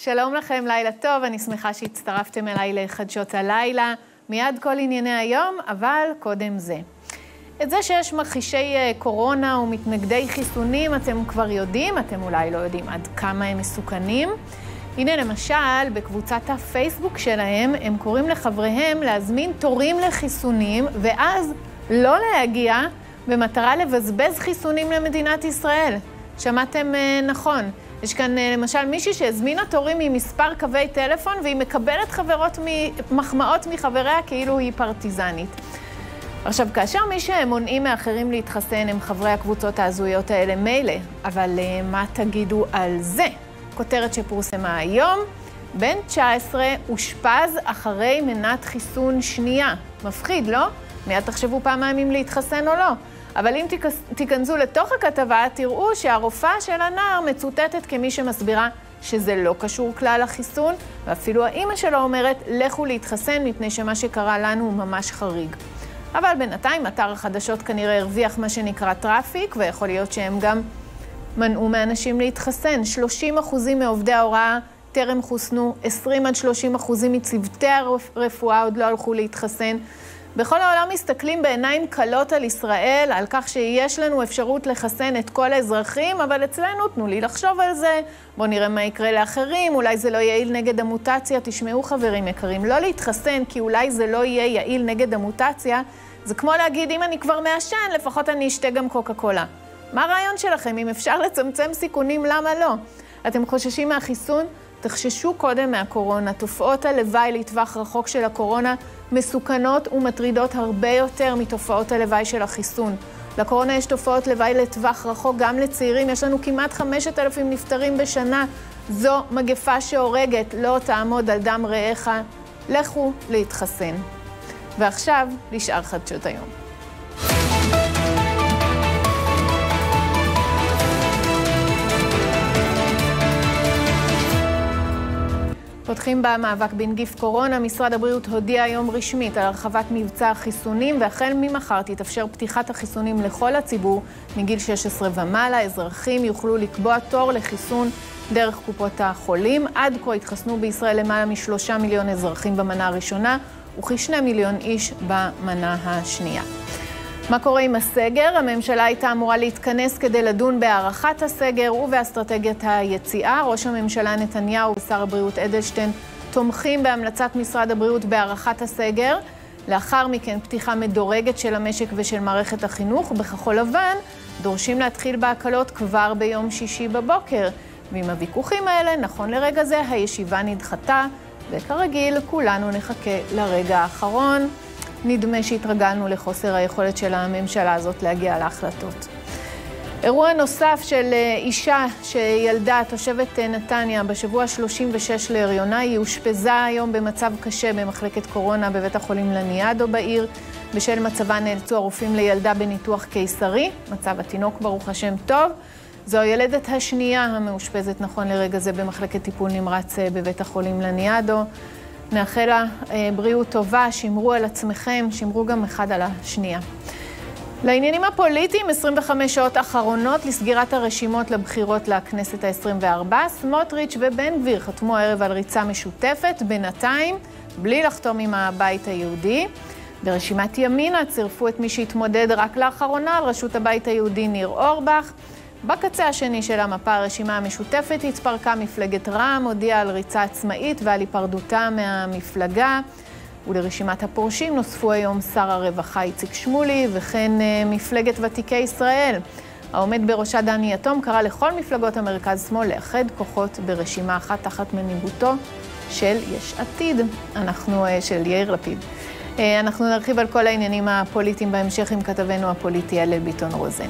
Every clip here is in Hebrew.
שלום לכם, לילה טוב, אני שמחה שהצטרפתם אליי לחדשות הלילה. מיד כל ענייני היום, אבל קודם זה. את זה שיש מכחישי קורונה ומתנגדי חיסונים אתם כבר יודעים, אתם אולי לא יודעים עד כמה הם מסוכנים. הנה למשל, בקבוצת הפייסבוק שלהם, הם קוראים לחבריהם להזמין תורים לחיסונים, ואז לא להגיע במטרה לבזבז חיסונים למדינת ישראל. שמעתם נכון. יש כאן למשל מישהי שהזמינה תורים ממספר קווי טלפון, והיא מקבלת מחמאות מחבריה כאילו היא פרטיזנית. עכשיו, כאשר מי שמונעים מאחרים להתחסן הם חברי הקבוצות ההזויות האלה מילא, אבל מה תגידו על זה? כותרת שפורסמה היום, בן 19 אושפז אחרי מנת חיסון שנייה. מפחיד, לא? מיד תחשבו פעמיים אם להתחסן או לא. אבל אם תיכנסו לתוך הכתבה, תראו שהרופאה של הנער מצוטטת כמי שמסבירה שזה לא קשור כלל לחיסון, ואפילו האמא שלו אומרת, לכו להתחסן מפני שמה שקרה לנו הוא ממש חריג. אבל בינתיים אתר החדשות כנראה הרוויח מה שנקרא טראפיק, ויכול להיות שהם גם מנעו מאנשים להתחסן. 30% מעובדי ההוראה טרם חוסנו, 20-30% מצוותי הרפואה עוד לא הלכו להתחסן. בכל העולם מסתכלים בעיניים קלות על ישראל, על כך שיש לנו אפשרות לחסן את כל האזרחים, אבל אצלנו תנו לי לחשוב על זה, בואו נראה מה יקרה לאחרים, אולי זה לא יעיל נגד המוטציה, תשמעו חברים יקרים, לא להתחסן כי אולי זה לא יהיה יעיל נגד המוטציה, זה כמו להגיד אם אני כבר מעשן, לפחות אני אשתה גם קוקה קולה. מה הרעיון שלכם? אם אפשר לצמצם סיכונים, למה לא? אתם חוששים מהחיסון? תחששו קודם מהקורונה. תופעות הלוואי לטווח רחוק של הקורונה מסוכנות ומטרידות הרבה יותר מתופעות הלוואי של החיסון. לקורונה יש תופעות לוואי לטווח רחוק גם לצעירים. יש לנו כמעט 5,000 נפטרים בשנה. זו מגפה שהורגת, לא תעמוד על דם רעך. לכו להתחסן. ועכשיו, לשאר חדשות היום. פותחים במאבק בנגיף קורונה. משרד הבריאות הודיע היום רשמית על הרחבת מבצע החיסונים, והחל ממחר תתאפשר פתיחת החיסונים לכל הציבור מגיל 16 ומעלה. אזרחים יוכלו לקבוע תור לחיסון דרך קופות החולים. עד כה התחסנו בישראל למעלה מ3 מיליון אזרחים במנה הראשונה, וכ2 מיליון איש במנה השנייה. מה קורה עם הסגר? הממשלה הייתה אמורה להתכנס כדי לדון בהארכת הסגר ובאסטרטגיית היציאה. ראש הממשלה נתניהו ושר הבריאות אדלשטיין תומכים בהמלצת משרד הבריאות בהארכת הסגר. לאחר מכן פתיחה מדורגת של המשק ושל מערכת החינוך. בכחול לבן דורשים להתחיל בהקלות כבר ביום שישי בבוקר. ועם הוויכוחים האלה, נכון לרגע זה, הישיבה נדחתה, וכרגיל כולנו נחכה לרגע האחרון. נדמה שהתרגלנו לחוסר היכולת של הממשלה הזאת להגיע להחלטות. אירוע נוסף של אישה שילדה תושבת נתניה בשבוע 36 להריונה, היא אושפזה היום במצב קשה במחלקת קורונה בבית החולים לניאדו בעיר. בשל מצבה נאלצו הרופאים לילדה בניתוח קיסרי. מצב התינוק ברוך השם טוב. זו הילדת השנייה המאושפזת נכון לרגע זה במחלקת טיפול נמרץ בבית החולים לניאדו. נאחל לה בריאות טובה, שמרו על עצמכם, שמרו גם אחד על השנייה. לעניינים הפוליטיים, 25 שעות אחרונות לסגירת הרשימות לבחירות לכנסת ה-24. סמוטריץ' ובן גביר חתמו הערב על ריצה משותפת, בינתיים, בלי לחתום עם הבית היהודי. ברשימת ימינה צירפו את מי שהתמודד רק לאחרונה על ראשות הבית היהודי ניר אורבך. בקצה השני של המפה הרשימה המשותפת התפרקה מפלגת רע"מ, הודיעה על ריצה עצמאית ועל היפרדותה מהמפלגה. ולרשימת הפורשים נוספו היום שר הרווחה איציק שמולי וכן מפלגת ותיקי ישראל. העומד בראשה דני יתום קרא לכל מפלגות המרכז שמאל לאחד כוחות ברשימה אחת תחת מנהיגותו של יש עתיד, של יאיר לפיד. אנחנו נרחיב על כל העניינים הפוליטיים בהמשך עם כתבנו הפוליטי הלל ביטון רוזן.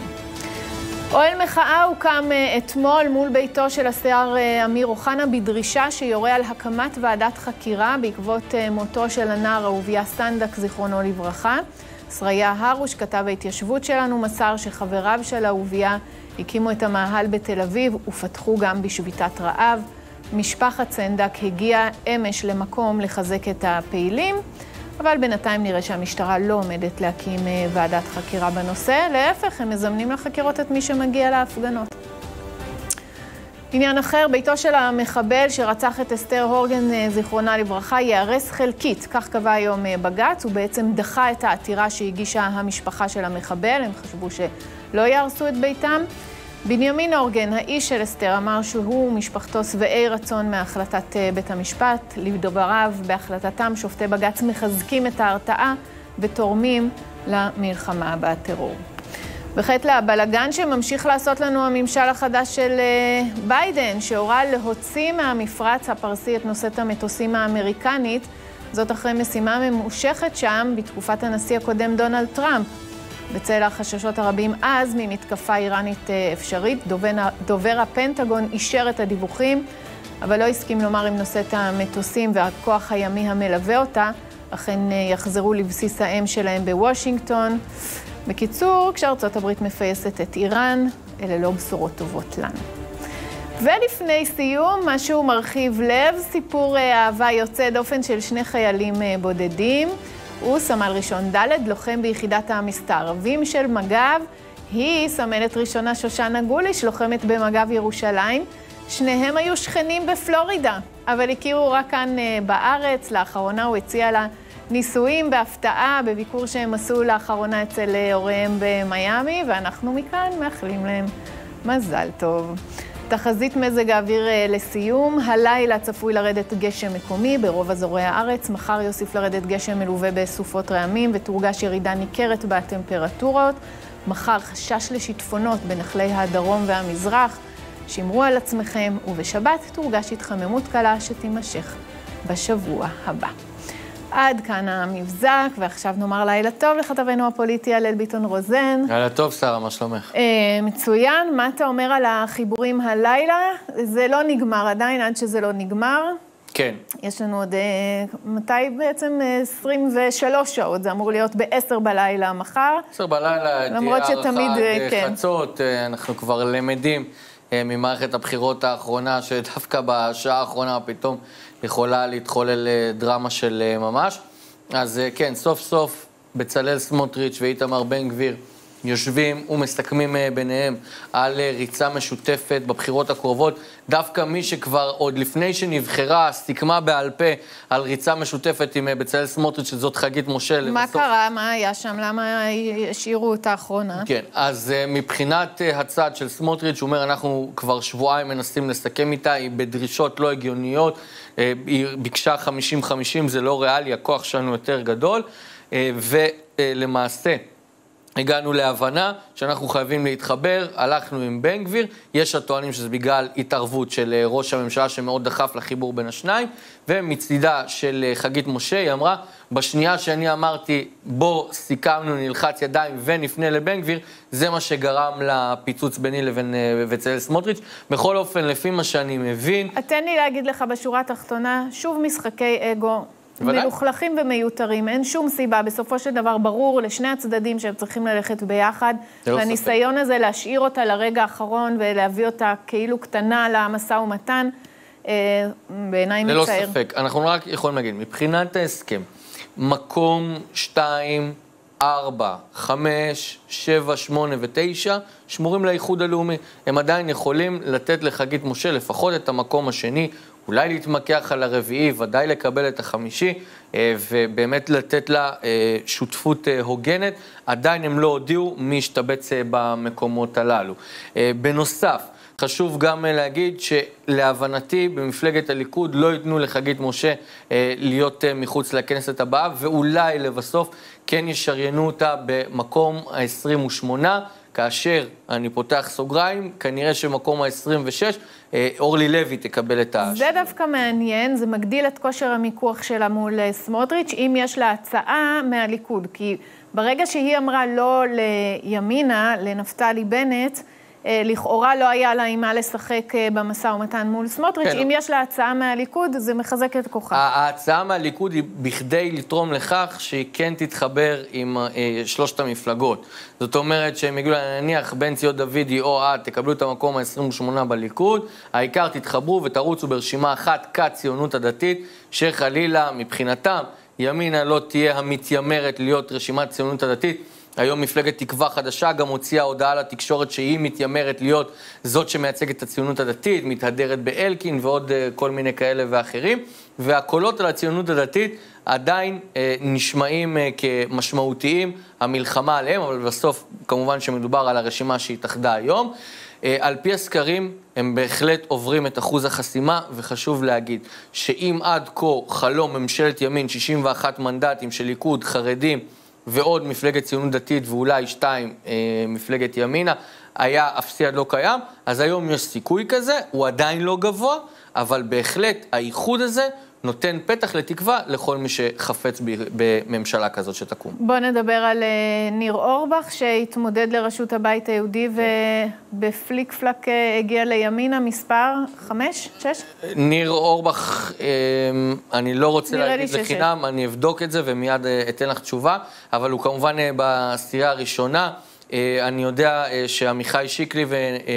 אוהל מחאה הוקם אתמול מול ביתו של השר אמיר אוחנה בדרישה שיורה על הקמת ועדת חקירה בעקבות מותו של הנער אהוביה סנדק, זיכרונו לברכה. שריה הרוש, כתב ההתיישבות שלנו, מסר שחבריו של אהוביה הקימו את המאהל בתל אביב ופתחו גם בשביתת רעב. משפחת סנדק הגיעה אמש למקום לחזק את הפעילים, אבל בינתיים נראה שהמשטרה לא עומדת להקים ועדת חקירה בנושא. להפך, הם מזמנים לחקירות את מי שמגיע להפגנות. עניין אחר, ביתו של המחבל שרצח את אסתר הורגן, זיכרונה לברכה, יארס חלקית. כך קבע היום בג"ץ, הוא בעצם דחה את העתירה שהגישה המשפחה של המחבל, הם חשבו שלא יהרסו את ביתם. בנימין הורגן, האיש של אסתר, אמר שהוא ומשפחתו שבעי רצון מהחלטת בית המשפט. לדבריו, בהחלטתם שופטי בג"ץ מחזקים את ההרתעה ותורמים למלחמה בטרור. וכעת לבלגן שממשיך לעשות לנו הממשל החדש של ביידן, שהורה להוציא מהמפרץ הפרסי את נושאת המטוסים האמריקנית, זאת אחרי משימה ממושכת שם בתקופת הנשיא הקודם דונלד טראמפ. בצל החששות הרבים אז ממתקפה איראנית אפשרית, דובר הפנטגון אישר את הדיווחים, אבל לא הסכים לומר אם נושאת המטוסים והכוח הימי המלווה אותה, אכן יחזרו לבסיס האם שלהם בוושינגטון. בקיצור, כשארצות הברית מפייסת את איראן, אלה לא בשורות טובות לנו. ולפני סיום, משהו מרחיב לב, סיפור אהבה יוצא דופן של שני חיילים בודדים. הוא סמל ראשון ד', לוחם ביחידת המסתערבים של מג"ב. היא סמלת ראשונה שושנה גוליש, לוחמת במג"ב ירושלים. שניהם היו שכנים בפלורידה, אבל הכירו רק כאן בארץ. לאחרונה הוא הציע לה נישואים בהפתעה, בביקור שהם עשו לאחרונה אצל הוריהם במיימי, ואנחנו מכאן מאחלים להם מזל טוב. תחזית מזג האוויר לסיום, הלילה צפוי לרדת גשם מקומי ברוב אזורי הארץ, מחר יוסיף לרדת גשם מלווה בסופות רעמים ותורגש ירידה ניכרת בטמפרטורות, מחר חשש לשיטפונות בנחלי הדרום והמזרח, שמרו על עצמכם, ובשבת תורגש התחממות קלה שתימשך בשבוע הבא. עד כאן המבזק, ועכשיו נאמר לילה טוב לכתבנו הפוליטי הלל ביטון רוזן. לילה טוב, שרה, מה שלומך? מצוין, מה אתה אומר על החיבורים הלילה? זה לא נגמר עדיין, עד שזה לא נגמר. כן. יש לנו עוד, מתי בעצם 23 שעות, זה אמור להיות ב-10 בלילה מחר. 10 בלילה, למרות שתמיד, כן. חצות, אנחנו כבר למדים ממערכת הבחירות האחרונה, שדווקא בשעה האחרונה פתאום יכולה להתחולל דרמה של ממש. אז כן, סוף סוף בצלאל סמוטריץ' ואיתמר בן גביר יושבים ומסכמים ביניהם על ריצה משותפת בבחירות הקרובות. דווקא מי שכבר עוד לפני שנבחרה סיכמה בעל פה על ריצה משותפת עם בצלאל סמוטריץ', שזאת חגית משה. מה קרה? מה היה שם? למה השאירו אותה האחרונה? כן, אז מבחינת הצד של סמוטריץ', הוא אומר, אנחנו כבר שבועיים מנסים לסכם איתה, היא בדרישות לא הגיוניות, היא ביקשה 50-50, זה לא ריאלי, הכוח שלנו יותר גדול, ולמעשה הגענו להבנה שאנחנו חייבים להתחבר, הלכנו עם בן גביר, יש הטוענים שזה בגלל התערבות של ראש הממשלה שמאוד דחף לחיבור בין השניים, ומצידה של חגית משה, היא אמרה, בשנייה שאני אמרתי, בוא סיכמנו, נלחץ ידיים ונפנה לבן גביר, זה מה שגרם לפיצוץ ביני לבין בצלאל סמוטריץ'. בכל אופן, לפי מה שאני מבין... תן לי להגיד לך בשורה התחתונה, שוב משחקי אגו, מלוכלכים ומיותרים, אין שום סיבה, בסופו של דבר ברור לשני הצדדים שהם צריכים ללכת ביחד, והניסיון הזה להשאיר אותה לרגע האחרון ולהביא אותה כאילו קטנה למשא ומתן, בעיניי מצער. ללא ספק, אנחנו רק יכולים להגיד, מבחינת ההסכם, מקום 2, 4, 5, 7, 8 ו9 שמורים לאיחוד הלאומי. הם עדיין יכולים לתת לחגית משה לפחות את המקום השני, אולי להתמקח על הרביעי, ודאי לקבל את החמישי, ובאמת לתת לה שותפות הוגנת. עדיין הם לא הודיעו מי ישתבץ במקומות הללו. בנוסף, חשוב גם להגיד שלהבנתי במפלגת הליכוד לא ייתנו לחגית משה להיות מחוץ לכנסת הבאה, ואולי לבסוף כן ישריינו אותה במקום ה-28, כאשר, אני פותח סוגריים, כנראה שמקום ה-26, אורלי לוי תקבל את זה דווקא מעניין, זה מגדיל את כושר המיקוח שלה מול סמוטריץ', אם יש לה הצעה מהליכוד, כי ברגע שהיא אמרה לא לימינה, לנפתלי בנט, לכאורה לא היה לה עם מה לשחק במשא ומתן מול סמוטריץ', אם יש לה הצעה מהליכוד, זה מחזק את כוחה. ההצעה מהליכוד היא בכדי לתרום לכך שהיא כן תתחבר עם שלושת המפלגות. זאת אומרת שהם יגידו לה, נניח, בן ציון דוידי או את, תקבלו את המקום ה-28 בליכוד, העיקר תתחברו ותרוצו ברשימה אחת כציונות הדתית, שחלילה מבחינתם ימינה לא תהיה המתיימרת להיות רשימת ציונות הדתית, היום מפלגת תקווה חדשה גם הוציאה הודעה לתקשורת שהיא מתיימרת להיות זאת שמייצגת את הציונות הדתית, מתהדרת באלקין ועוד כל מיני כאלה ואחרים, והקולות על הציונות הדתית עדיין נשמעים כמשמעותיים, המלחמה עליהם, אבל בסוף כמובן שמדובר על הרשימה שהתאחדה היום. על פי הסקרים הם בהחלט עוברים את אחוז החסימה, וחשוב להגיד שאם עד כה חלום ממשלת ימין 61 מנדטים של ליכוד, חרדים ועוד מפלגת ציונות דתית ואולי 2 מפלגת ימינה, היה אפסי עד לא קיים, אז היום יש סיכוי כזה, הוא עדיין לא גבוה, אבל בהחלט האיחוד הזה נותן פתח לתקווה לכל מי שחפץ בממשלה כזאת שתקום. בוא נדבר על ניר אורבך, שהתמודד לראשות הבית היהודי ובפליק פלק הגיע לימינה, מספר 5, 6? ניר אורבך, אני לא רוצה להגיד לחינם, אני אבדוק את זה ומיד אתן לך תשובה, אבל הוא כמובן בסטירה הראשונה. אני יודע שעמיחי שיקלי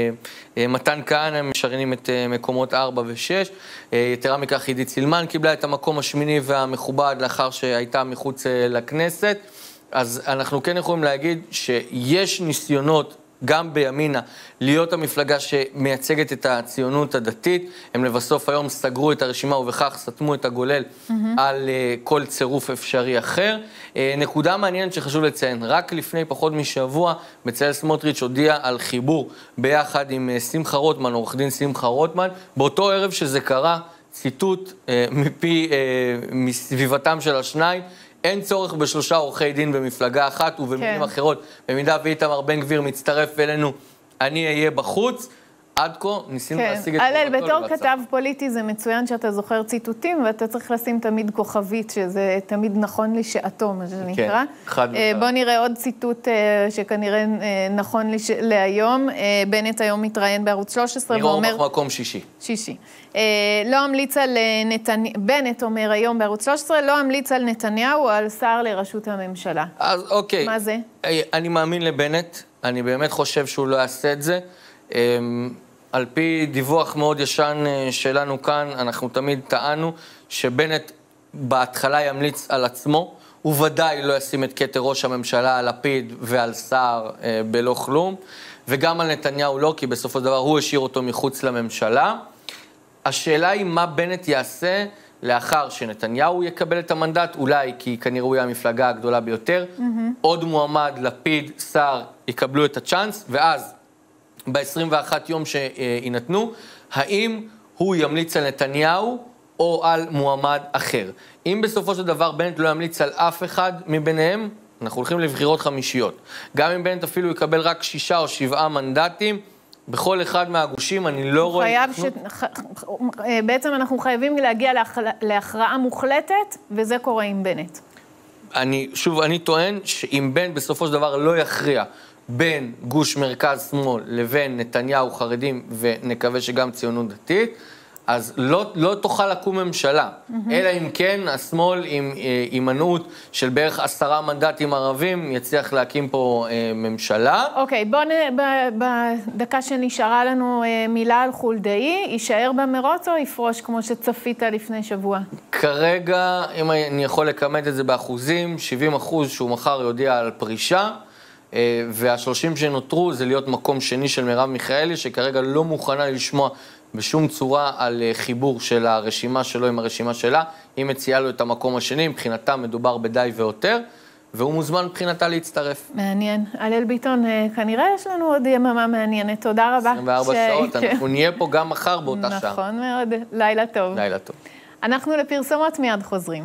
ומתן כהנא משריינים את מקומות 4 ו-6. יתרה מכך, עידית סילמן קיבלה את המקום השמיני והמכובד לאחר שהייתה מחוץ לכנסת. אז אנחנו כן יכולים להגיד שיש ניסיונות גם בימינה להיות המפלגה שמייצגת את הציונות הדתית. הם לבסוף היום סגרו את הרשימה ובכך סתמו את הגולל על כל צירוף אפשרי אחר. נקודה מעניינת שחשוב לציין, רק לפני פחות משבוע בצלאל סמוטריץ' הודיע על חיבור ביחד עם שמחה רוטמן, עורך דין שמחה רוטמן. באותו ערב שזה קרה, ציטוט מפי מסביבתם של השניים, אין צורך ב3 עורכי דין במפלגה אחת, ובמילים אחרות, במידה ואיתמר בן גביר מצטרף אלינו, אני אהיה בחוץ. עד כה ניסינו להשיג את הלל, בתור כתב פוליטי זה מצוין שאתה זוכר ציטוטים, ואתה צריך לשים תמיד כוכבית, שזה תמיד נכון לשעתו, מה שנקרא. בוא נראה עוד ציטוט שכנראה נכון להיום. בנט היום מתראיין בערוץ 13 ואומר... ניר אורבך מקום שישי. לא אמליץ על בנט אומר היום בערוץ 13, לא אמליץ על נתניהו או על שר לראשות הממשלה. אז אוקיי. מה זה? אני מאמין לבנט, אני באמת חושב שהוא לא יעשה את זה. על פי דיווח מאוד ישן שלנו כאן, אנחנו תמיד טענו שבנט בהתחלה ימליץ על עצמו, הוא ודאי לא ישים את כתר ראש הממשלה על לפיד ועל שר בלא כלום, וגם על נתניהו לא, כי בסופו של דבר הוא השאיר אותו מחוץ לממשלה. השאלה היא מה בנט יעשה לאחר שנתניהו יקבל את המנדט, אולי כי כנראה הוא יהיה המפלגה הגדולה ביותר, עוד מועמד, לפיד, שר, יקבלו את הצ'אנס, ואז ב-21 יום שיינתנו, האם הוא ימליץ על נתניהו או על מועמד אחר. אם בסופו של דבר בנט לא ימליץ על אף אחד מביניהם, אנחנו הולכים לבחירות חמישיות. גם אם בנט אפילו יקבל רק 6 או 7 מנדטים, בכל אחד מהגושים אני לא רואה... בעצם אנחנו חייבים להגיע להכרעה מוחלטת, וזה קורה עם בנט. אני טוען שאם בנט בסופו של דבר לא יכריע בין גוש מרכז שמאל לבין נתניהו חרדים, ונקווה שגם ציונות דתית, אז לא תוכל לקום ממשלה. אלא אם כן, השמאל עם הימנעות של בערך 10 מנדטים ערבים, יצליח להקים פה ממשלה. אוקיי, בואו בדקה שנשארה לנו מילה על חולדאי, יישאר במרוץ או יפרוש כמו שצפית לפני שבוע? כרגע, אם אני יכול לקמת את זה באחוזים, 70% שהוא מחר יודיע על פרישה, וה30 שנותרו זה להיות מקום שני של מרב מיכאלי, שכרגע לא מוכנה לשמוע בשום צורה על חיבור של הרשימה שלו עם הרשימה שלה. היא מציעה לו את המקום השני, מבחינתה מדובר בדי ויותר, והוא מוזמן מבחינתה להצטרף. מעניין. הלל ביטון, כנראה יש לנו עוד יממה מעניינת. תודה רבה. 24 שעות, אנחנו נהיה פה גם מחר באותה שעה. נכון מאוד. לילה טוב. לילה טוב. אנחנו לפרסומות מיד חוזרים.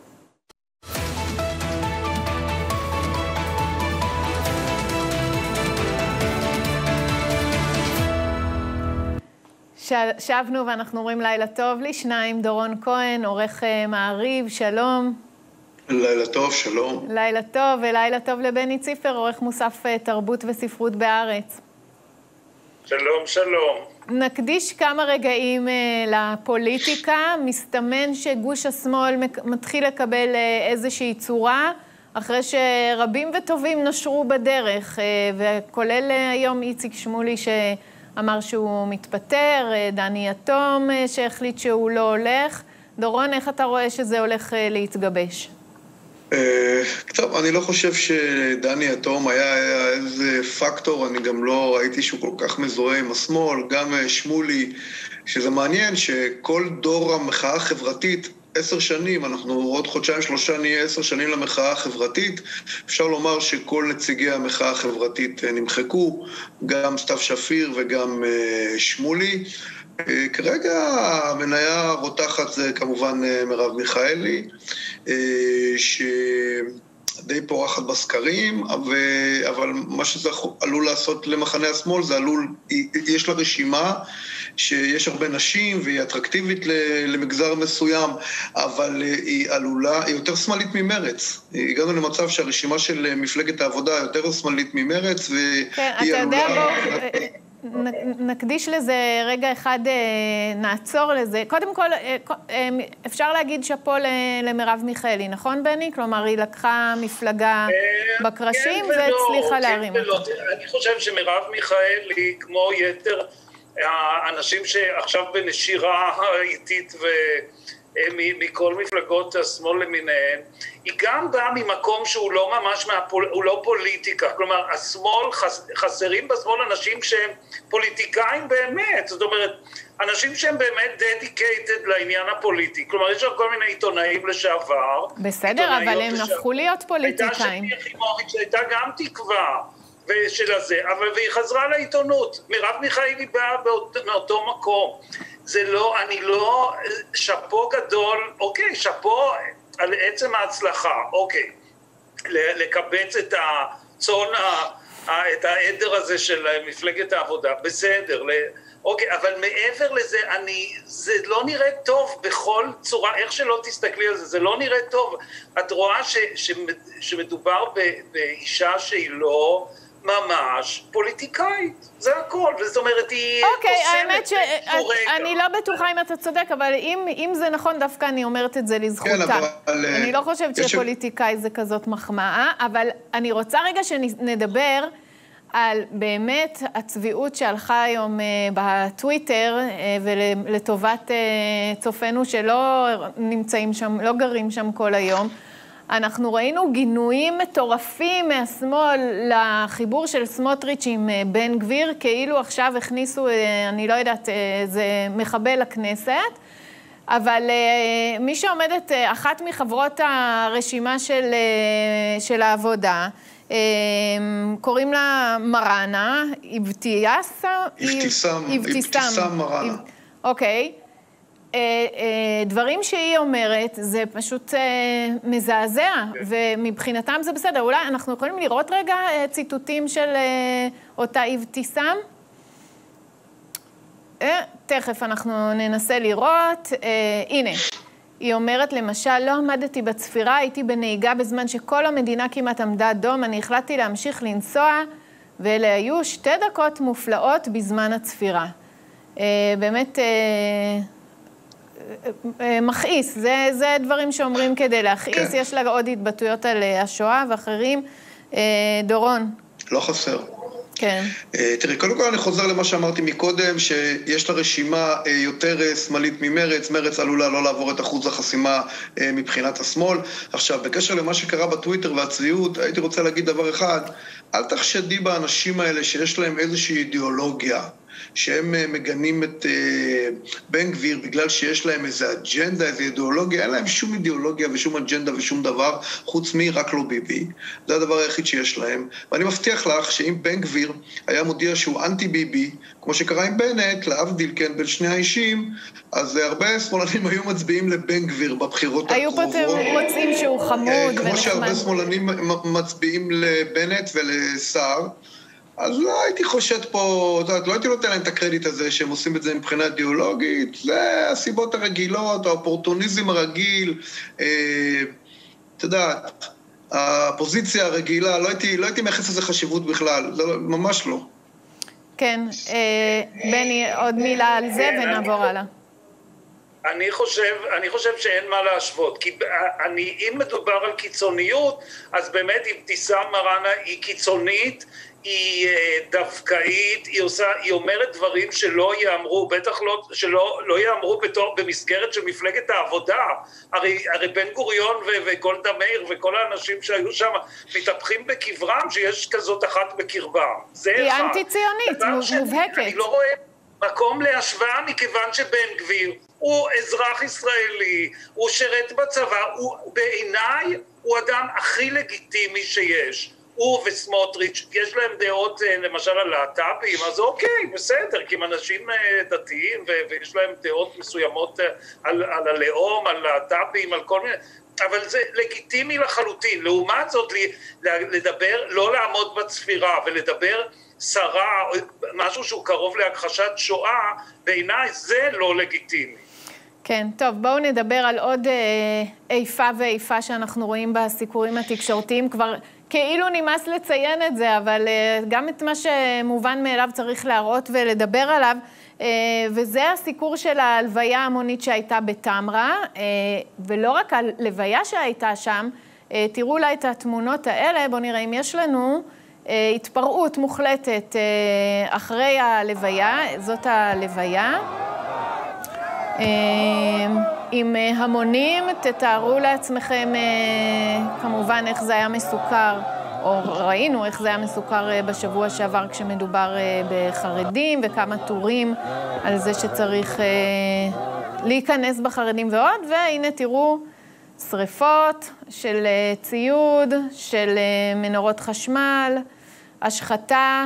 שבנו ואנחנו אומרים לילה טוב לשניים, דורון כהן, עורך מעריב, שלום. לילה טוב, שלום. לילה טוב, ולילה טוב לבני ציפר, עורך מוסף תרבות וספרות בארץ. שלום, שלום. נקדיש כמה רגעים לפוליטיקה. מסתמן שגוש השמאל מתחיל לקבל איזושהי צורה, אחרי שרבים וטובים נשרו בדרך, וכולל היום איציק שמולי אמר שהוא מתפטר, דני יתום שהחליט שהוא לא הולך. דורון, איך אתה רואה שזה הולך להתגבש? טוב, אני לא חושב שדני אטום היה איזה פקטור, אני גם לא ראיתי שהוא כל כך מזוהה עם השמאל, גם שמולי, שזה מעניין שכל דור המחאה החברתית, 10 שנים, אנחנו עוד חודשיים 3 נהיה 10 שנים למחאה החברתית, אפשר לומר שכל נציגי המחאה החברתית נמחקו, גם סתיו שפיר וגם שמולי. כרגע המניה רותחת זה כמובן מרב מיכאלי, שדי פורחת בסקרים, אבל מה שזה עלול לעשות למחנה השמאל, זה עלול, יש לה רשימה שיש הרבה נשים והיא אטרקטיבית למגזר מסוים, אבל היא עלולה, היא יותר שמאלית ממרץ. הגענו למצב שהרשימה של מפלגת העבודה יותר שמאלית ממרץ, והיא עלולה... נקדיש לזה רגע אחד, נעצור לזה. קודם כל, אפשר להגיד שפו למרב מיכאלי, נכון בני? כלומר, היא לקחה מפלגה בקרשים והצליחה להרים אותה. אני חושב שמרב מיכאלי, כמו יתר האנשים שעכשיו בנשירה איטית מכל מפלגות השמאל למיניהן, היא גם באה ממקום שהוא לא ממש, הוא לא פוליטיקה. כלומר, השמאל, חסרים בשמאל אנשים שהם פוליטיקאים באמת. זאת אומרת, אנשים שהם באמת dedicated לעניין הפוליטי. כלומר, יש כל מיני עיתונאים לשעבר. בסדר, אבל הם הפכו להיות פוליטיקאים. הייתה שלי יחימוביץ' שהייתה גם תקווה של הזה, והיא חזרה לעיתונות. מרב מיכאלי באה מאותו מקום. זה לא, אני לא, שפו גדול, אוקיי, שפו על עצם ההצלחה, אוקיי, לקבץ את הצאן, את העדר הזה של מפלגת העבודה, בסדר, אוקיי, אבל מעבר לזה, זה לא נראה טוב בכל צורה, איך שלא תסתכלי על זה, זה לא נראה טוב. את רואה שמדובר באישה שהיא לא ממש פוליטיקאית, זה הכל, זאת אומרת, היא האמת שאני לא בטוחה אם אתה צודק, אבל אם זה נכון, דווקא אני אומרת את זה לזכותה. אני לא חושבת שפוליטיקאי זה כזאת מחמאה, אבל אני רוצה רגע שנדבר על באמת הצביעות שהלכה היום בטוויטר, ולטובת צופינו שלא נמצאים שם, לא גרים שם כל היום. אנחנו ראינו גינויים מטורפים מהשמאל לחיבור של סמוטריץ' עם בן גביר, כאילו עכשיו הכניסו, אני לא יודעת, זה מחבל לכנסת, אבל מי שעומדת, אחת מחברות הרשימה של העבודה, קוראים לה מראנה, אבתיסאם מראנה. אוקיי. דברים שהיא אומרת, זה פשוט מזעזע, ומבחינתם זה בסדר. אולי אנחנו יכולים לראות רגע ציטוטים של אותה אבתיסאם? תכף אנחנו ננסה לראות. הנה, היא אומרת למשל, לא עמדתי בצפירה, הייתי בנהיגה בזמן שכל המדינה כמעט עמדה דום, אני החלטתי להמשיך לנסוע, ואלה היו 2 דקות מופלאות בזמן הצפירה. באמת... מכעיס, זה דברים שאומרים כדי להכעיס, כן. יש לה עוד התבטאויות על השואה ואחרים. דורון. לא חסר. כן. תראי, קודם כל אני חוזר למה שאמרתי מקודם, שיש לה רשימה יותר שמאלית ממרץ, מרץ עלולה לא לעבור את אחוז החסימה מבחינת השמאל. עכשיו, בקשר למה שקרה בטוויטר והצביעות, הייתי רוצה להגיד דבר אחד, אל תחשדי באנשים האלה שיש להם איזושהי אידיאולוגיה, שהם מגנים את בן גביר בגלל שיש להם איזו אג'נדה, איזו אידיאולוגיה, אין להם שום אידיאולוגיה ושום אג'נדה ושום דבר, חוץ רק לא ביבי. זה הדבר היחיד שיש להם. ואני מבטיח לך שאם בן גביר היה מודיע שהוא אנטי ביבי, כמו שקרה עם בנט, להבדיל כן בין שני האישים, אז הרבה שמאלנים היו מצביעים לבן גביר בבחירות הקרובות. היו פה מוצאים שהוא חמוד ונחמד. כמו שהרבה שמאלנים מצביעים לבנט ולסער, אז לא הייתי חושד פה, לא הייתי נותן להם את הקרדיט הזה שהם עושים את זה מבחינה אידיאולוגית, זה הסיבות הרגילות, האופורטוניזם הרגיל, אתה יודע, הפוזיציה הרגילה, לא הייתי מייחס לזה חשיבות בכלל, זה ממש לא. כן, בני, עוד מילה על זה ונעבור הלאה. אני חושב שאין מה להשוות, כי אם מדובר על קיצוניות, אז באמת אבתיסאם מראנה היא קיצונית, היא דווקאית, היא אומרת דברים שלא יאמרו, בטח לא יאמרו במסגרת של מפלגת העבודה. הרי בן גוריון וגולדה מאיר וכל האנשים שהיו שם מתהפכים בקברם שיש כזאת אחת בקרבם. היא אנטי-ציונית, מובהקת. אני לא רואה מקום להשוואה מכיוון שבן גביר הוא אזרח ישראלי, הוא שרת בצבא, בעיניי הוא אדם הכי לגיטימי שיש. הוא וסמוטריץ', יש להם דעות למשל על להט"בים, אז אוקיי, בסדר, כי הם אנשים דתיים ויש להם דעות מסוימות על הלאום, על להט"בים, על כל מיני, אבל זה לגיטימי לחלוטין. לעומת זאת, לדבר, לא לעמוד בצפירה ולדבר שרה, משהו שהוא קרוב להכחשת שואה, בעיניי זה לא לגיטימי. כן, טוב, בואו נדבר על עוד איפה ואיפה שאנחנו רואים בסיקורים התקשורתיים. כבר כאילו נמאס לציין את זה, אבל גם את מה שמובן מאליו צריך להראות ולדבר עליו, וזה הסיקור של ההלוויה המונית שהייתה בתמרה, ולא רק הלוויה שהייתה שם, תראו לה את התמונות האלה, בואו נראה אם יש לנו התפרעות מוחלטת אחרי הלוויה, זאת הלוויה. עם המונים, תתארו לעצמכם כמובן איך זה היה מסוכר, או ראינו איך זה היה מסוכר בשבוע שעבר כשמדובר בחרדים, וכמה טורים על זה שצריך להיכנס בחרדים ועוד, והנה תראו שריפות של ציוד, של מנורות חשמל, השחתה.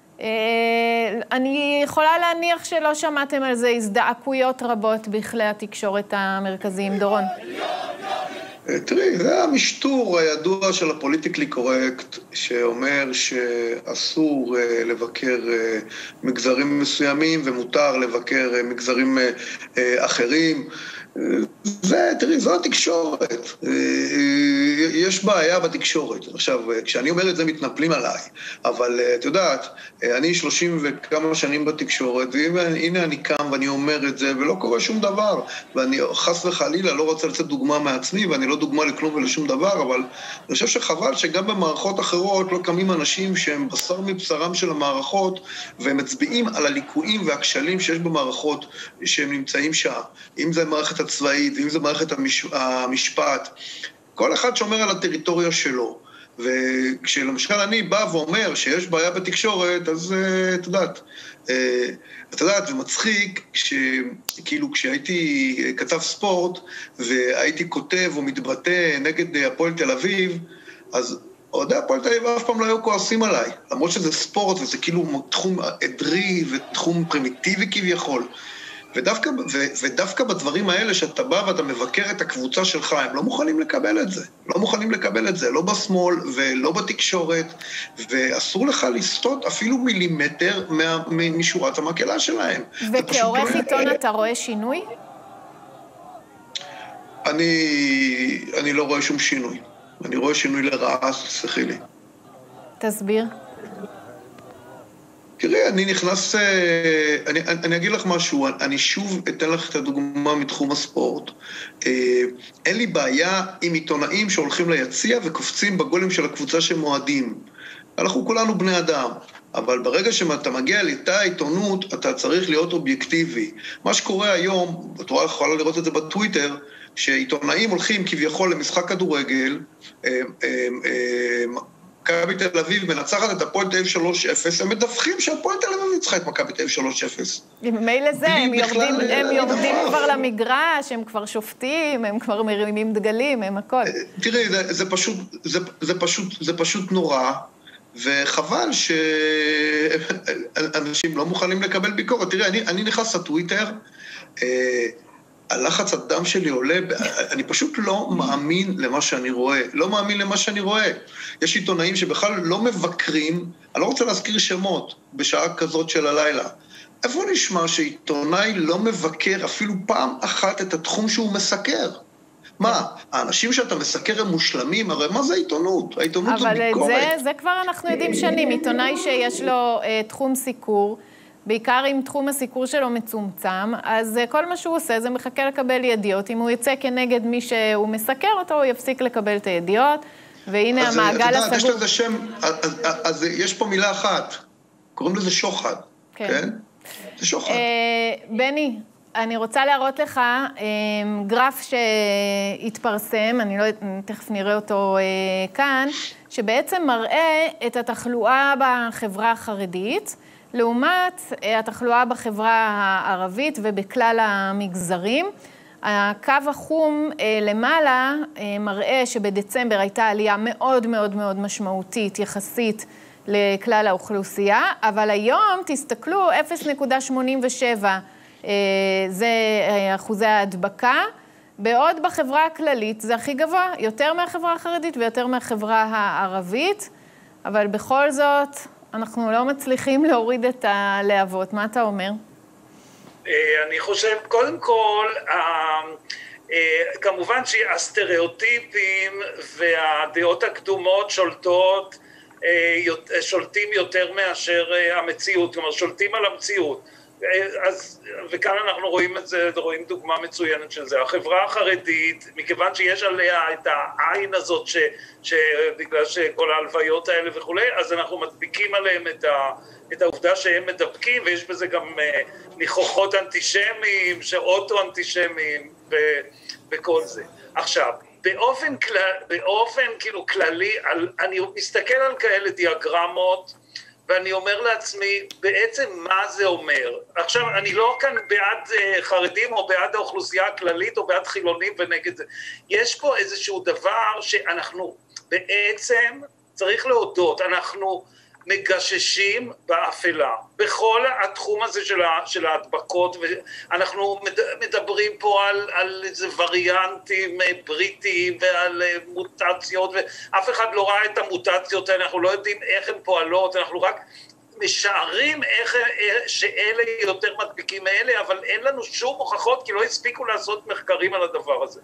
אני יכולה להניח שלא שמעתם על זה הזדעקויות רבות בכלי התקשורת המרכזיים. דורון. תראי, זה המשטור הידוע של הפוליטיקלי קורקט, שאומר שאסור לבקר מגזרים מסוימים ומותר לבקר מגזרים אחרים. תראי, זו התקשורת. יש בעיה בתקשורת. עכשיו, כשאני אומר את זה מתנפלים עליי, אבל את יודעת, אני 30 וכמה שנים בתקשורת, והנה אני קם ואני אומר את זה, ולא קורה שום דבר. ואני חס וחלילה לא רוצה לצאת דוגמה מעצמי, ואני לא דוגמה לכלום ולשום דבר, אבל אני חושב שחבל שגם במערכות אחרות לא קמים אנשים שהם בשר מבשרם של המערכות, והם מצביעים על הליקויים והכשלים שיש במערכות שהם נמצאים שם. אם זה מערכת הצבאית, ואם זה מערכת המשפט, כל אחד שומר על הטריטוריה שלו. וכשלמשל אני בא ואומר שיש בעיה בתקשורת, אז את יודעת, זה מצחיק, כאילו כשהייתי כתב ספורט, והייתי כותב או מתבטא נגד הפועל תל אביב, אז אוהדי הפועל תל אביב אף פעם לא היו כועסים עליי, למרות שזה ספורט וזה כאילו תחום עדרי ותחום פרימיטיבי כביכול. ודווקא בדברים האלה שאתה בא ואתה מבקר את הקבוצה שלך, הם לא מוכנים לקבל את זה. לא מוכנים לקבל את זה, לא בשמאל ולא בתקשורת, ואסור לך לסטות אפילו מילימטר משורת המקהלה שלהם. וכעורך עיתון אתה רואה שינוי? אני לא רואה שום שינוי. אני רואה שינוי לרעה, סליחי לי. תסביר. תראי, אני נכנס, אני אגיד לך משהו, אני שוב אתן לך את הדוגמה מתחום הספורט. אין לי בעיה עם עיתונאים שהולכים ליציע וקופצים בגולים של הקבוצה שמועדים. אנחנו כולנו בני אדם, אבל ברגע שאתה מגיע לתא העיתונות, אתה צריך להיות אובייקטיבי. מה שקורה היום, את יכולה לראות את זה בטוויטר, שעיתונאים הולכים כביכול למשחק כדורגל, מכבי תל אביב מנצחת את הפועל תל אביב 3-0, הם מדווחים שהפועל תל אביב ניצחה את מכבי תל אביב 3-0. מילא זה, הם יורדים כבר למגרש, הם כבר שופטים, הם כבר מרימים דגלים, הם הכל. תראי, זה פשוט נורא, וחבל שאנשים לא מוכנים לקבל ביקורת. תראי, אני נכנס לטוויטר, הלחץ הדם שלי עולה, אני פשוט לא מאמין למה שאני רואה, לא מאמין למה שאני רואה. יש עיתונאים שבכלל לא מבקרים, אני לא רוצה להזכיר שמות בשעה כזאת של הלילה. איפה נשמע שעיתונאי לא מבקר אפילו פעם אחת את התחום שהוא מסקר? מה, האנשים שאתה מסקר הם מושלמים? הרי מה זה עיתונות? העיתונות זו ביקורת. אבל זה כבר אנחנו יודעים שנים, עיתונאי שיש לו תחום סיקור, בעיקר אם תחום הסיקור שלו מצומצם, אז כל מה שהוא עושה זה מחכה לקבל ידיעות. אם הוא יצא כנגד מי שהוא מסקר אותו, הוא יפסיק לקבל את הידיעות, והנה המעגל הסגור. יש לזה שם, אז יש פה מילה אחת, קוראים לזה שוחד, כן? זה שוחד. בני, אני רוצה להראות לך גרף שהתפרסם, תכף נראה אותו כאן, שבעצם מראה את התחלואה בחברה החרדית, לעומת התחלואה בחברה הערבית ובכלל המגזרים. הקו החום למעלה מראה שבדצמבר הייתה עלייה מאוד מאוד מאוד משמעותית יחסית לכלל האוכלוסייה, אבל היום תסתכלו 0.87 זה אחוזי ההדבקה, בעוד בחברה הכללית זה הכי גבוה, יותר מהחברה החרדית ויותר מהחברה הערבית, אבל בכל זאת אנחנו לא מצליחים להוריד את הלהבות. מה אתה אומר? אני חושב, קודם כל, כמובן שהסטריאוטיפים והדעות הקדומות שולטים יותר מאשר המציאות, כלומר שולטים על המציאות. וכאן אנחנו רואים את זה, רואים דוגמה מצוינת של זה. החברה החרדית, מכיוון שיש עליה את העין הזאת שבגלל שכל ההלוויות האלה וכולי, אז אנחנו מדביקים עליהם את העובדה שהם מדבקים, ויש בזה גם ניחוחות אנטישמיים, שאוטו-אנטישמיים וכל זה. עכשיו, באופן כאילו כללי, אני מסתכל על כאלה דיאגרמות, ואני אומר לעצמי, בעצם מה זה אומר? עכשיו, אני לא כאן בעד חרדים או בעד האוכלוסייה הכללית או בעד חילונים ונגד זה. יש פה איזשהו דבר שאנחנו בעצם, צריך להודות, אנחנו מגששים באפלה, בכל התחום הזה של ההדבקות, ואנחנו מדברים פה על איזה וריאנטים בריטיים ועל מוטציות, ואף אחד לא ראה את המוטציות האלה, אנחנו לא יודעים איך הן פועלות, אנחנו רק משערים שאלה יותר מדביקים מאלה, אבל אין לנו שום הוכחות, כי לא הספיקו לעשות מחקרים על הדבר הזה.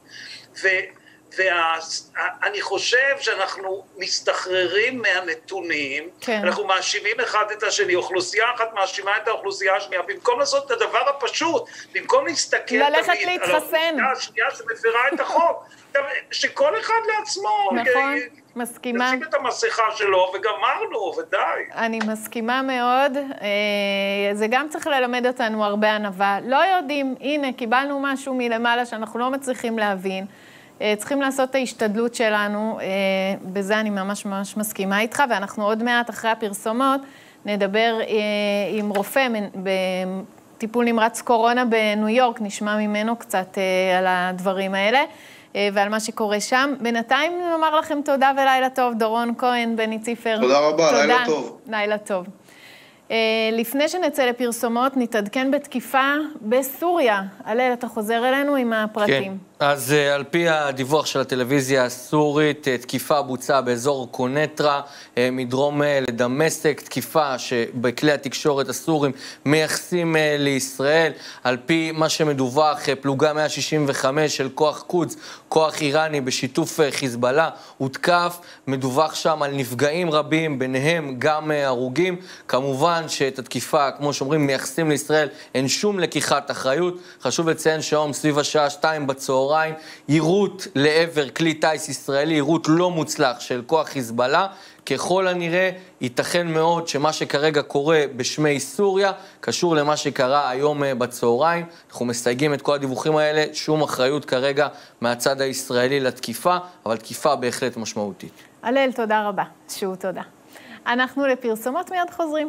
ואני חושב שאנחנו מסתחררים מהנתונים, כן. אנחנו מאשימים אחד את השני, אוכלוסייה אחת מאשימה את האוכלוסייה השנייה, במקום לעשות את הדבר הפשוט, במקום להסתכל ללכת להתחסן. על האוכלוסייה השנייה שמפרה את החוק, שכל אחד לעצמו, נכון, מסכימה. ישים את המסכה שלו וגמרנו, ודי. אני מסכימה מאוד, זה גם צריך ללמד אותנו הרבה ענווה, לא יודעים, הנה קיבלנו משהו מלמעלה שאנחנו לא מצליחים להבין, צריכים לעשות את ההשתדלות שלנו, בזה אני ממש ממש מסכימה איתך, ואנחנו עוד מעט אחרי הפרסומות נדבר עם רופא בטיפול נמרץ קורונה בניו יורק, נשמע ממנו קצת על הדברים האלה ועל מה שקורה שם. בינתיים נאמר לכם תודה ולילה טוב, דורון כהן, בני ציפר. תודה רבה, תודה. לילה טוב. לילה טוב. לפני שנצא לפרסומות, נתעדכן בתקיפה בסוריה. הלל, אתה חוזר אלינו עם הפרטים. כן. אז על פי הדיווח של הטלוויזיה הסורית, תקיפה בוצעה באזור קונטרה, מדרום לדמשק, תקיפה שבכלי התקשורת הסורים מייחסים לישראל. על פי מה שמדווח, פלוגה 165 של כוח קודס, כוח איראני בשיתוף חיזבאללה, הותקף, מדווח שם על נפגעים רבים, ביניהם גם הרוגים. כמובן שאת התקיפה, כמו שאומרים, מייחסים לישראל, אין שום לקיחת אחריות. חשוב לציין שהיום סביב השעה 2 בצהריים, יירוט לעבר כלי טייס ישראלי, יירוט לא מוצלח של כוח חיזבאללה. ככל הנראה, ייתכן מאוד שמה שכרגע קורה בשמי סוריה, קשור למה שקרה היום בצהריים. אנחנו מסייגים את כל הדיווחים האלה, שום אחריות כרגע מהצד הישראלי לתקיפה, אבל תקיפה בהחלט משמעותית. הלל, תודה רבה. שוב תודה. אנחנו לפרסומות מיד חוזרים.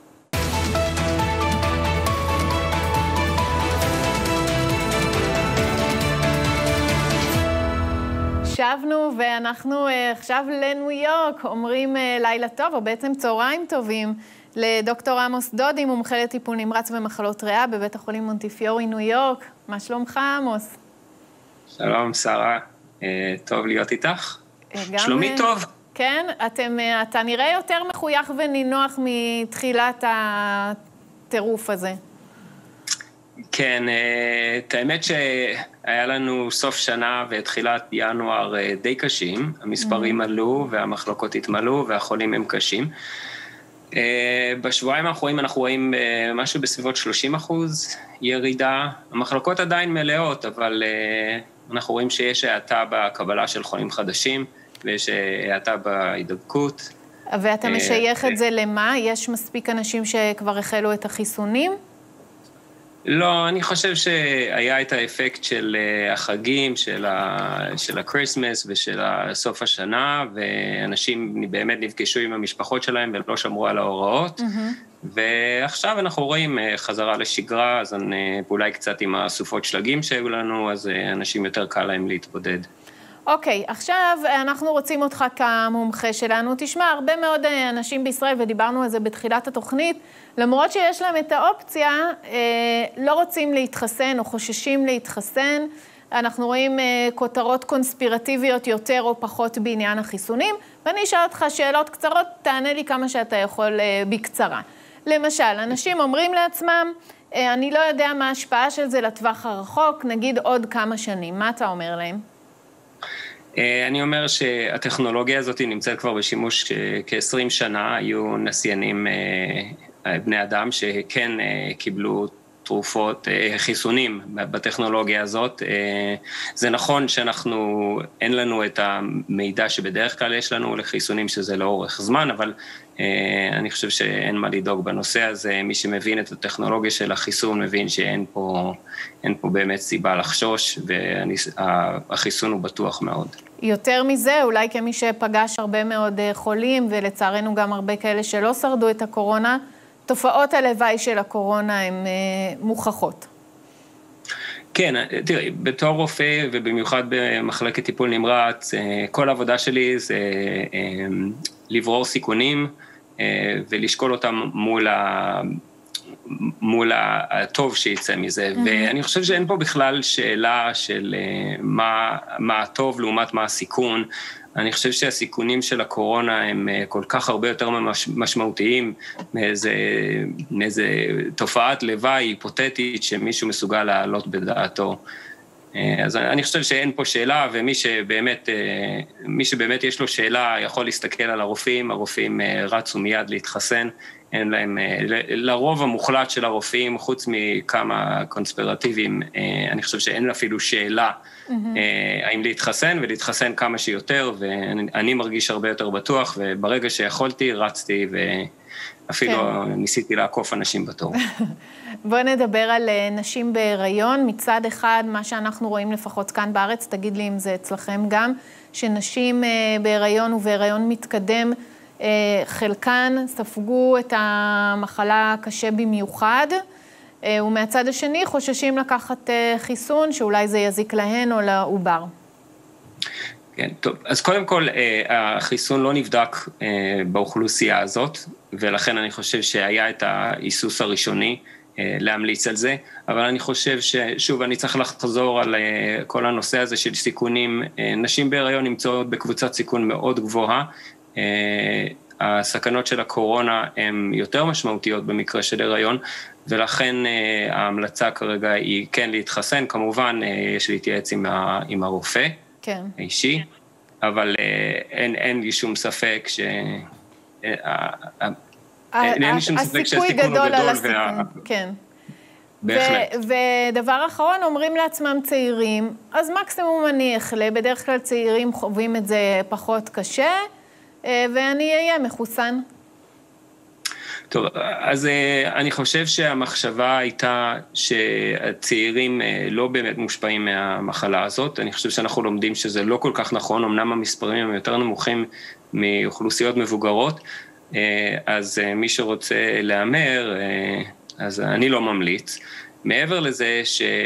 שבנו ואנחנו עכשיו לניו יורק, אומרים לילה טוב, או בעצם צהריים טובים, לדוקטור עמוס דודי, מומחה לטיפול נמרץ במחלות ריאה בבית החולים מונטיפיורי, ניו יורק. מה שלומך, עמוס? שלום, שרה. טוב להיות איתך. שלומי טוב. כן, אתה נראה יותר מחוייך ונינוח מתחילת הטירוף הזה. כן, את האמת שהיה לנו סוף שנה ותחילת ינואר די קשים, המספרים עלו והמחלוקות התמלאו והחולים הם קשים. בשבועיים האחרונים אנחנו רואים משהו בסביבות 30% ירידה, המחלוקות עדיין מלאות, אבל אנחנו רואים שיש האטה בקבלה של חולים חדשים, ויש האטה בהידבקות. ואתה משייך את זה למה? יש מספיק אנשים שכבר החלו את החיסונים? לא, אני חושב שהיה את האפקט של החגים, של הקריסמס ושל סוף השנה, ואנשים באמת נפגשו עם המשפחות שלהם ולא שמרו על ההוראות. ועכשיו אנחנו רואים חזרה לשגרה, אז אולי קצת עם הסופות שלגים שהיו לנו, אז אנשים יותר קל להם להתבודד. אוקיי, עכשיו אנחנו רוצים אותך כמומחה שלנו. תשמע, הרבה מאוד אנשים בישראל, ודיברנו על זה בתחילת התוכנית, למרות שיש להם את האופציה, לא רוצים להתחסן או חוששים להתחסן. אנחנו רואים כותרות קונספירטיביות יותר או פחות בעניין החיסונים, ואני אשאל אותך שאלות קצרות, תענה לי כמה שאתה יכול בקצרה. למשל, אנשים אומרים לעצמם, אני לא יודע מה ההשפעה של זה לטווח הרחוק, נגיד עוד כמה שנים. מה אתה אומר להם? אני אומר שהטכנולוגיה הזאת נמצאת כבר בשימוש כ-20 שנה, היו נסיינים בני אדם שכן קיבלו תרופות, חיסונים בטכנולוגיה הזאת. זה נכון אין לנו את המידע שבדרך כלל יש לנו לחיסונים שזה לאורך זמן, אבל אני חושב שאין מה לדאוג בנושא הזה. מי שמבין את הטכנולוגיה של החיסון מבין שאין פה באמת סיבה לחשוש, והחיסון הוא בטוח מאוד. יותר מזה, אולי כמי שפגש הרבה מאוד חולים, ולצערנו גם הרבה כאלה שלא שרדו את הקורונה, תופעות הלוואי של הקורונה הן מוכחות. כן, תראי, בתור רופא ובמיוחד במחלקת טיפול נמרץ, כל העבודה שלי זה לברור סיכונים ולשקול אותם מול הטוב שיצא מזה. ואני חושב שאין פה בכלל שאלה של מה הטוב לעומת מה הסיכון. אני חושב שהסיכונים של הקורונה הם כל כך הרבה יותר משמעותיים מאיזה תופעת לוואי היפותטית שמישהו מסוגל להעלות בדעתו. אז אני חושב שאין פה שאלה, ומי שבאמת יש לו שאלה יכול להסתכל על הרופאים רצו מיד להתחסן, אין להם, לרוב המוחלט של הרופאים, חוץ מכמה קונספירטיביים, אני חושב שאין אפילו שאלה האם להתחסן, ולהתחסן כמה שיותר, ואני מרגיש הרבה יותר בטוח, וברגע שיכולתי, רצתי, ואפילו ניסיתי לעקוף אנשים בתור. בוא נדבר על נשים בהיריון. מצד אחד, מה שאנחנו רואים לפחות כאן בארץ, תגיד לי אם זה אצלכם גם, שנשים בהיריון ובהיריון מתקדם, חלקן ספגו את המחלה קשה במיוחד, ומהצד השני חוששים לקחת חיסון, שאולי זה יזיק להן או לעובר. כן, טוב. אז קודם כל, החיסון לא נבדק באוכלוסייה הזאת, ולכן אני חושב שהיה את ההיסוס הראשוני להמליץ על זה, אבל אני חושב ששוב, אני צריך לחזור על כל הנושא הזה של סיכונים. נשים בהיריון נמצאות בקבוצת סיכון מאוד גבוהה, הסכנות של הקורונה הן יותר משמעותיות במקרה של הריון, ולכן ההמלצה כרגע היא כן להתחסן. כמובן יש להתייעץ עם הרופא האישי, אבל אין לי שום ספק הסיכוי גדול על הסיכון, כן. בהחלט. ודבר אחרון, אומרים לעצמם צעירים, אז מקסימום אני אחלה, בדרך כלל צעירים חווים את זה פחות קשה, ואני אהיה מחוסן. טוב, אז אני חושב שהמחשבה הייתה שהצעירים לא באמת מושפעים מהמחלה הזאת. אני חושב שאנחנו לומדים שזה לא כל כך נכון, אמנם המספרים הם יותר נמוכים מאוכלוסיות מבוגרות, אז מי שרוצה לאמר, אז אני לא ממליץ. מעבר לזה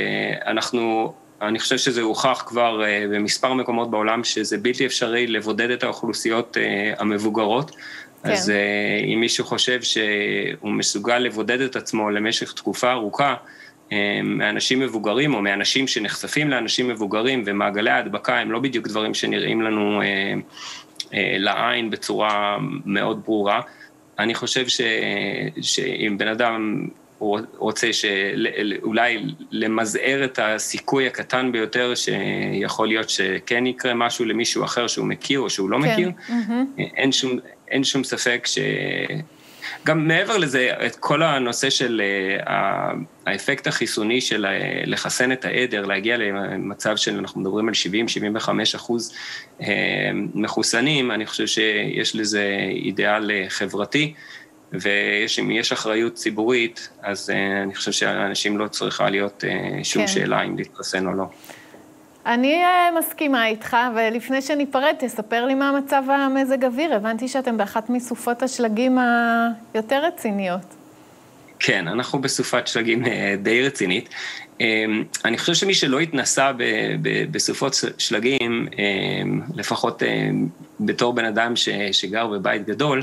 אני חושב שזה הוכח כבר במספר מקומות בעולם, שזה בלתי אפשרי לבודד את האוכלוסיות המבוגרות, כן. אז אם מישהו חושב שהוא מסוגל לבודד את עצמו למשך תקופה ארוכה, מאנשים מבוגרים או מאנשים שנחשפים לאנשים מבוגרים, ומעגלי ההדבקה הם לא בדיוק דברים שנראים לנו לעין בצורה מאוד ברורה. אני חושב שאם בן אדם רוצה אולי למזער את הסיכוי הקטן ביותר שיכול להיות שכן יקרה משהו למישהו אחר שהוא מכיר או שהוא לא מכיר, אין שום ספק גם מעבר לזה, את כל הנושא של האפקט החיסוני של לחסן את העדר, להגיע למצב של, אנחנו מדברים על 70-75% מחוסנים, אני חושב שיש לזה אידיאל חברתי, ואם יש אחריות ציבורית, אז אני חושב שהאנשים לא צריכה להיות שום שאלה אם להתחסן או לא. אני מסכימה איתך, ולפני שניפרד, תספר לי מה מצב המזג אוויר. הבנתי שאתם באחת מסופות השלגים היותר רציניות. כן, אנחנו בסופת שלגים די רצינית. אני חושב שמי שלא התנסה בסופות שלגים, לפחות בתור בן אדם שגר בבית גדול,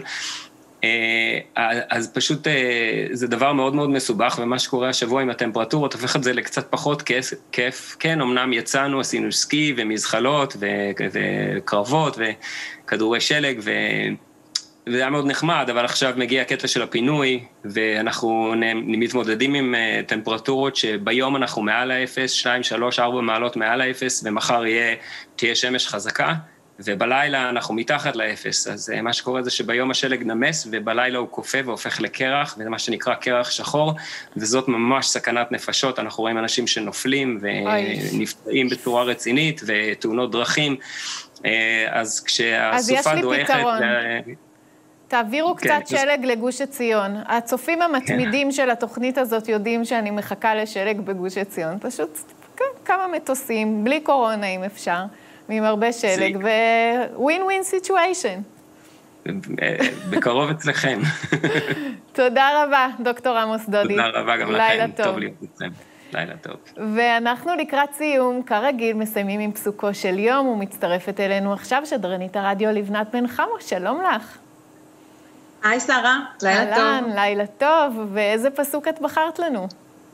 אז פשוט זה דבר מאוד מאוד מסובך, ומה שקורה השבוע עם הטמפרטורות, הופך את זה לקצת פחות כיף. כן, אמנם יצאנו, עשינו סקי ומזחלות וקרבות וכדורי שלג, וזה היה מאוד נחמד, אבל עכשיו מגיע הקטע של הפינוי, ואנחנו מתמודדים עם טמפרטורות שביום אנחנו מעל האפס, 2, 3, 4 מעלות מעל האפס, ומחר תהיה שמש חזקה, ובלילה אנחנו מתחת לאפס, אז מה שקורה זה שביום השלג נמס, ובלילה הוא קופא והופך לקרח, וזה מה שנקרא קרח שחור, וזאת ממש סכנת נפשות, אנחנו רואים אנשים שנופלים ונפצעים בצורה רצינית, ותאונות דרכים, אז כשהסופה דועכת... תעבירו קצת שלג לגוש עציון. הצופים המתמידים של התוכנית הזאת יודעים שאני מחכה לשלג בגוש עציון, פשוט כמה מטוסים, בלי קורונה אם אפשר. ועם הרבה שלג, ו-win-win situation. בקרוב אצלכם. תודה רבה, דוקטור עמוס דודי. תודה רבה גם לכם, טוב להיות אצלכם. לילה טוב. ואנחנו לקראת סיום, כרגיל, מסיימים עם פסוקו של יום, ומצטרפת אלינו עכשיו שדרנית הרדיו לבנת בן חמו, שלום לך. היי שרה, לילה טוב. לילה טוב, ואיזה פסוק את בחרת לנו?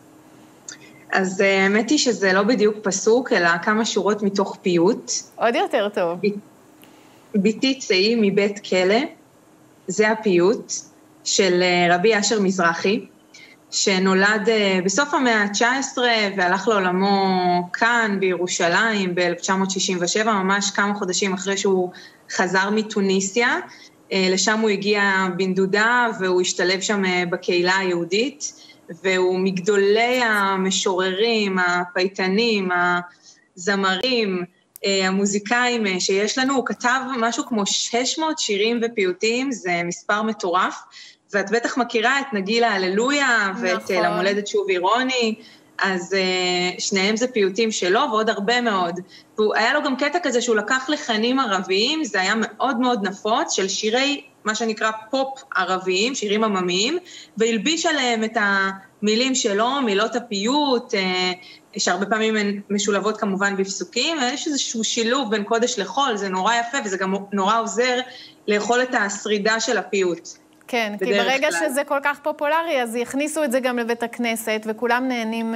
אז האמת היא שזה לא בדיוק פסוק, אלא כמה שורות מתוך פיוט. עוד יותר טוב. ביתי צאי מבית כלא, זה הפיוט של רבי אשר מזרחי, שנולד בסוף המאה ה-19 והלך לעולמו כאן בירושלים ב-1967, ממש כמה חודשים אחרי שהוא חזר מתוניסיה, לשם הוא הגיע בנדודה והוא השתלב שם בקהילה היהודית, והוא מגדולי המשוררים, הפייטנים, הזמרים, המוזיקאים שיש לנו. הוא כתב משהו כמו 600 שירים ופיוטים, זה מספר מטורף, ואת בטח מכירה את נגילה הללויה, ואת למולדת שוב אירוני, אז שניהם זה פיוטים שלו, ועוד הרבה מאוד. והיה לו גם קטע כזה שהוא לקח לחנים ערביים, זה היה מאוד מאוד נפוץ, של שירי, מה שנקרא פופ ערביים, שירים עממיים, והלביש עליהם את המילים שלו, מילות הפיוט, שהרבה פעמים הן משולבות כמובן בפסוקים, יש איזשהו שילוב בין קודש לחול, זה נורא יפה, וזה גם נורא עוזר לאכול את השרידה של הפיוט. כן, כי ברגע שזה כל כך פופולרי, אז יכניסו את זה גם לבית הכנסת, וכולם נהנים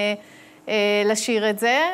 לשיר את זה,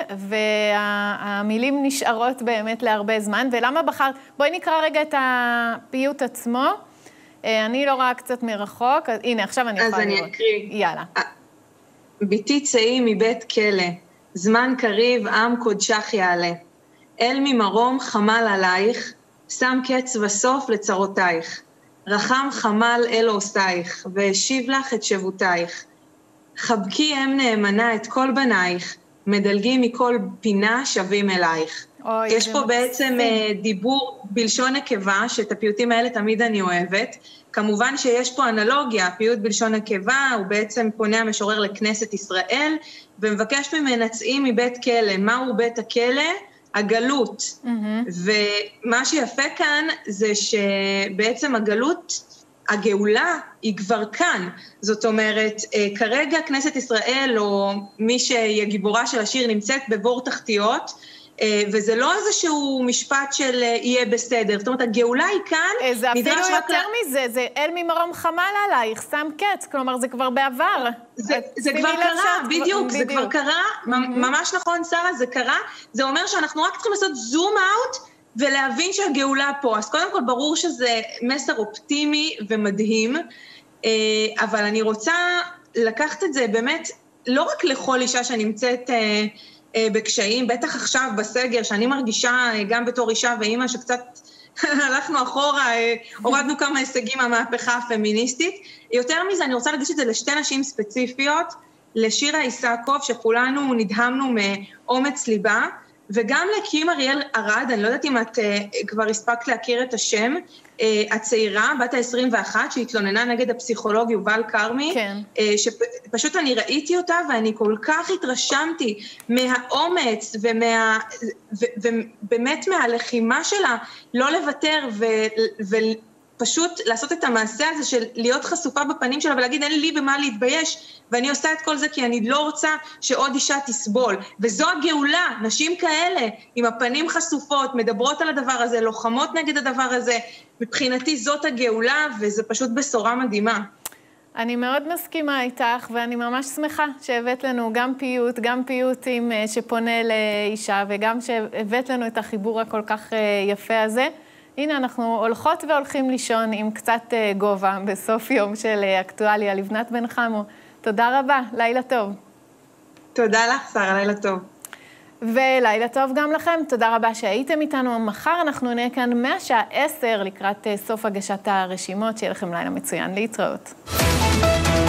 והמילים נשארות באמת להרבה זמן. ולמה בחרת? בואי נקרא רגע את הפיוט עצמו. אני לא רואה קצת מרחוק, אז הנה, עכשיו אני יכולה לראות. אז אני אקריא. יאללה. ביתי צאי מבית כלא, זמן קריב עם קודשך יעלה. אל ממרום חמל עלייך, שם קץ וסוף לצרותייך. רחם חמל אל עושייך, והשיב לך את שבותייך. חבקי אם נאמנה את כל בנייך, מדלגים מכל פינה שווים אלייך. יש פה בעצם דיבור בלשון נקבה, שאת הפיוטים האלה תמיד אני אוהבת. כמובן שיש פה אנלוגיה, הפיוט בלשון נקבה, הוא בעצם פונה המשורר לכנסת ישראל, ומבקש ממנה צאי מבית כלא. מהו בית הכלא? הגלות. ומה שיפה כאן זה שבעצם הגלות, הגאולה היא כבר כאן. זאת אומרת, כרגע כנסת ישראל, או מי שהיא הגיבורה של השיר, נמצאת בבור תחתיות, וזה לא איזשהו משפט של יהיה בסדר. זאת אומרת, הגאולה היא כאן. זה אפילו יותר מזה, זה אל ממרום חמל עלייך, שם קץ, כלומר זה כבר בעבר. זה כבר קרה, בדיוק, זה כבר קרה, ממש נכון, שרה, זה קרה. זה אומר שאנחנו רק צריכים לעשות זום אאוט, ולהבין שהגאולה פה. אז קודם כל ברור שזה מסר אופטימי ומדהים, אבל אני רוצה לקחת את זה באמת, לא רק לכל אישה שנמצאת בקשיים, בטח עכשיו בסגר, שאני מרגישה גם בתור אישה ואימא שקצת הלכנו אחורה, הורדנו כמה הישגים מהמהפכה הפמיניסטית. יותר מזה, אני רוצה להגיש את זה לשתי נשים ספציפיות, לשירה איסקוב, שכולנו נדהמנו מאומץ ליבה, וגם לקים אריאל ארד, אני לא יודעת אם את כבר הספקת להכיר את השם, הצעירה, בת ה-21, שהתלוננה נגד הפסיכולוג יובל קרמי, כן. שפשוט אני ראיתי אותה, ואני כל כך התרשמתי מהאומץ, ובאמת מהלחימה שלה, לא לוותר ופשוט לעשות את המעשה הזה של להיות חשופה בפנים שלה, ולהגיד אין לי במה להתבייש, ואני עושה את כל זה כי אני לא רוצה שעוד אישה תסבול. וזו הגאולה, נשים כאלה, עם הפנים חשופות, מדברות על הדבר הזה, לוחמות נגד הדבר הזה, מבחינתי זאת הגאולה, וזה פשוט בשורה מדהימה. אני מאוד מסכימה איתך, ואני ממש שמחה שהבאת לנו גם פיוט שפונה לאישה, וגם שהבאת לנו את החיבור הכל כך יפה הזה. הנה, אנחנו הולכות והולכים לישון עם קצת גובה בסוף יום של אקטואליה. לבנת בן חמו, תודה רבה, לילה טוב. תודה לך, שרה, לילה טוב. ולילה טוב גם לכם, תודה רבה שהייתם איתנו. מחר אנחנו נהיה כאן מהשעה 10 לקראת סוף הגשת הרשימות, שיהיה לכם לילה מצוין, להתראות.